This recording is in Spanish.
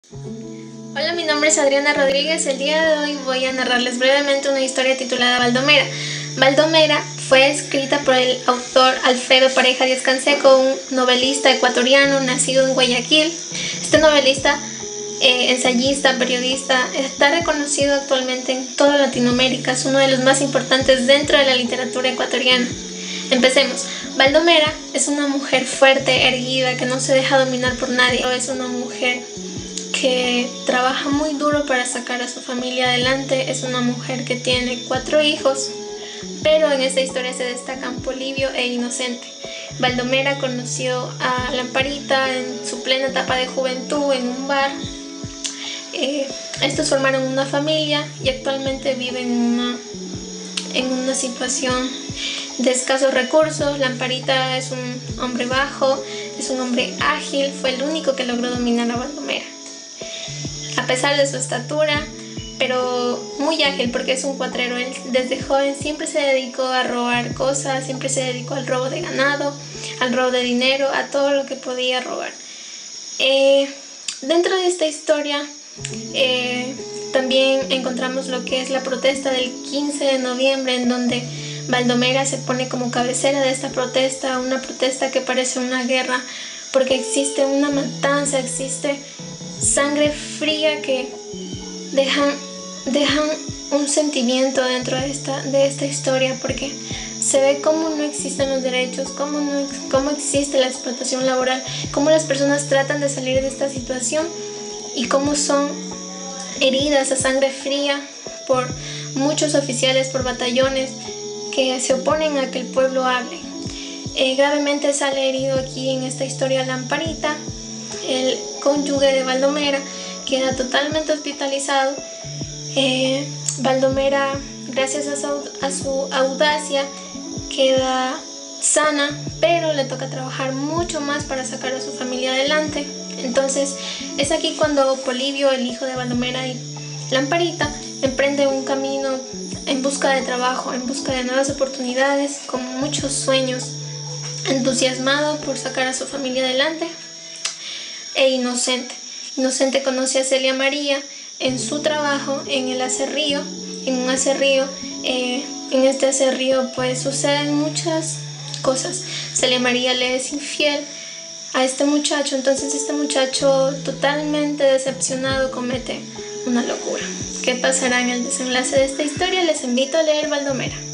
Hola, mi nombre es Adriana Rodríguez. El día de hoy voy a narrarles brevemente una historia titulada Baldomera. Baldomera fue escrita por el autor Alfredo Pareja Díaz Canseco, un novelista ecuatoriano nacido en Guayaquil. Este novelista, ensayista, periodista, está reconocido actualmente en toda Latinoamérica. Es uno de los más importantes dentro de la literatura ecuatoriana. Empecemos. Baldomera es una mujer fuerte, erguida, que no se deja dominar por nadie. Es una mujer que trabaja muy duro para sacar a su familia adelante. Es una mujer que tiene 4 hijos, pero en esta historia se destacan Polibio e Inocente. Baldomera conoció a Lamparita en su plena etapa de juventud en un bar. Estos formaron una familia y actualmente viven en una situación de escasos recursos. Lamparita es un hombre bajo, es un hombre ágil, fue el único que logró dominar a Baldomera. A pesar de su estatura, pero muy ágil porque es un cuatrero. Él desde joven siempre se dedicó a robar cosas, siempre se dedicó al robo de ganado, al robo de dinero, a todo lo que podía robar. Dentro de esta historia también encontramos lo que es la protesta del 15 de noviembre, en donde Baldomera se pone como cabecera de esta protesta, una protesta que parece una guerra, porque existe una matanza, existe sangre fría que dejan un sentimiento dentro de esta historia, porque se ve cómo no existen los derechos, cómo existe la explotación laboral, cómo las personas tratan de salir de esta situación y cómo son heridas a sangre fría por muchos oficiales, por batallones que se oponen a que el pueblo hable. Gravemente sale herido aquí en esta historia Lamparita. El cónyuge de Baldomera queda totalmente hospitalizado. Baldomera, gracias a su audacia, queda sana, pero le toca trabajar mucho más para sacar a su familia adelante. Entonces es aquí cuando Polibio, el hijo de Baldomera, y Lamparita emprende un camino en busca de trabajo, en busca de nuevas oportunidades, con muchos sueños, entusiasmado por sacar a su familia adelante. Inocente conoce a Celia María en su trabajo en el aserrío, en un aserrío. En este aserrío pues suceden muchas cosas. Celia María le es infiel a este muchacho, entonces este muchacho, totalmente decepcionado, comete una locura. ¿Qué pasará en el desenlace de esta historia? Les invito a leer Baldomera.